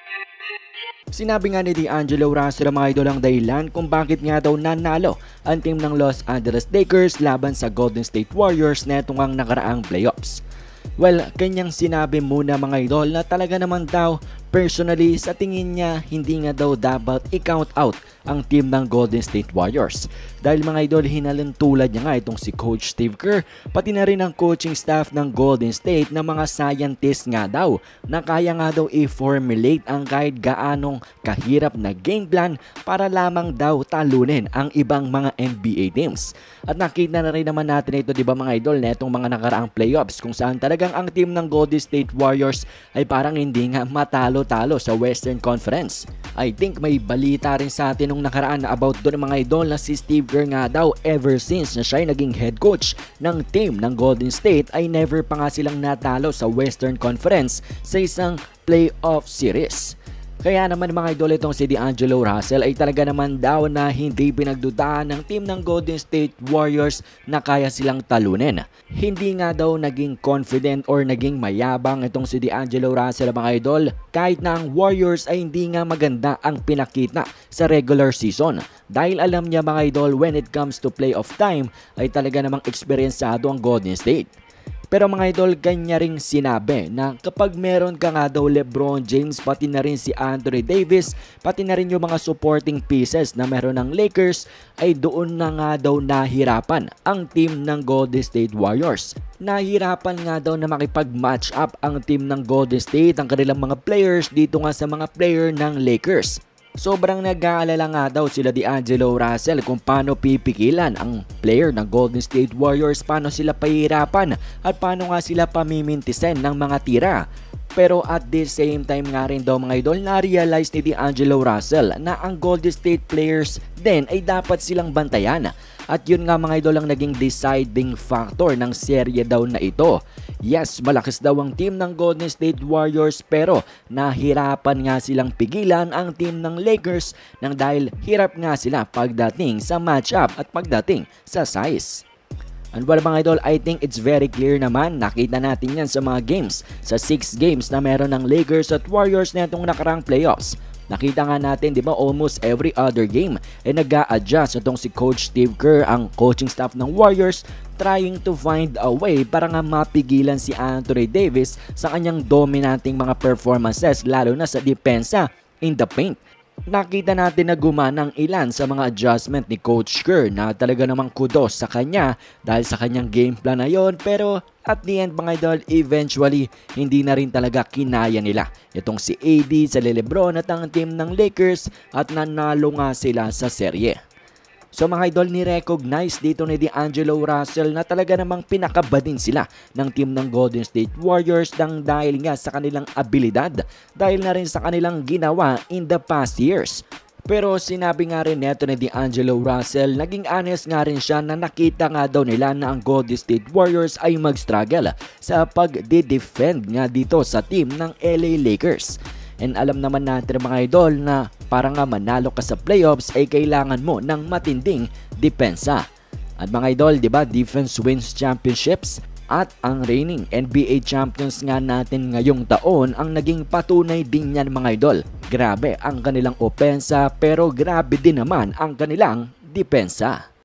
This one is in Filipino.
Sinabi nga ni D'Angelo Russell mga idol ang dahilan kung bakit nga daw nanalo ang team ng Los Angeles Lakers laban sa Golden State Warriors netong ang nakaraang playoffs. Well, kanyang sinabi muna mga idol na talaga naman daw personally sa tingin niya hindi nga daw dapat i-count out ang team ng Golden State Warriors. Dahil mga idol hinalintulad niya nga itong si Coach Steve Kerr pati na rin ang coaching staff ng Golden State na mga scientists nga daw na kaya nga daw i-formulate ang kahit gaanong kahirap na game plan para lamang daw talunin ang ibang mga NBA teams. At nakita na rin naman natin ito, di ba mga idol, netong mga nakaraang playoffs kung saan talagang ang team ng Golden State Warriors ay parang hindi nga matalo-talo sa Western Conference. I think may balita rin sa atin nung nakaraan na about doon mga idol na si Steve Kerr nga daw ever since na siya ay naging head coach ng team ng Golden State ay never pa nga silang natalo sa Western Conference sa isang playoff series. Kaya naman mga idol itong si D'Angelo Russell ay talaga naman daw na hindi pinagdudahan ng team ng Golden State Warriors na kaya silang talunin. Hindi nga daw naging confident or naging mayabang itong si D'Angelo Russell mga idol kahit na ang Warriors ay hindi nga maganda ang pinakita sa regular season. Dahil alam niya mga idol when it comes to playoff time ay talaga namang eksperyensado ang Golden State. Pero mga idol, kanya ring sinabi na kapag meron ka nga daw LeBron James, pati na rin si Anthony Davis, pati na rin yung mga supporting pieces na meron ng Lakers, ay doon na nga daw nahirapan ang team ng Golden State Warriors. Nahirapan nga daw na makipag-match up ang team ng Golden State, ang kanilang mga players dito nga sa mga player ng Lakers. Sobrang nag-aalala nga daw sila D'Angelo Russell kung paano pipigilan ang player ng Golden State Warriors, paano sila pahihirapan at paano nga sila pamimintisen ng mga tira. Pero at the same time nga rin daw mga idol, na-realize ni D'Angelo Russell na ang Golden State players din ay dapat silang bantayan. At yun nga mga idol ang naging deciding factor ng serye daw na ito. Yes, malakas daw ang team ng Golden State Warriors pero nahirapan nga silang pigilan ang team ng Lakers nang dahil hirap nga sila pagdating sa matchup at pagdating sa size. And well mga idol, I think it's very clear naman, nakita natin yan sa mga games, sa 6 games na meron ng Lakers at Warriors na itong nakarang playoffs. Nakita nga natin, di ba, almost every other game ay nag-a-adjust itong si Coach Steve Kerr, ang coaching staff ng Warriors, trying to find a way para nga mapigilan si Anthony Davis sa kanyang dominating mga performances, lalo na sa depensa in the paint. Nakita natin na gumanang ilan sa mga adjustment ni Coach Kerr na talaga namang kudos sa kanya dahil sa kanyang game plan na yon, pero at the end mga idol, eventually hindi na rin talaga kinaya nila itong si AD sa LeBron at ang team ng Lakers at nanalo nga sila sa serye. So mga idol, ni-recognize dito ni D'Angelo Russell na talaga namang pinakabadin sila ng team ng Golden State Warriors dahil nga sa kanilang abilidad, dahil na rin sa kanilang ginawa in the past years. Pero sinabi nga rin neto ni D'Angelo Russell, naging honest nga rin siya na nakita nga daw nila na ang Golden State Warriors ay mag-struggle sa pag-defend nga dito sa team ng LA Lakers. And alam naman natin mga idol na para nga manalo ka sa playoffs ay kailangan mo ng matinding depensa. At mga idol, di ba, defense wins championships? At ang reigning NBA champions nga natin ngayong taon ang naging patunay din yan mga idol. Grabe ang kanilang opensa pero grabe din naman ang kanilang depensa.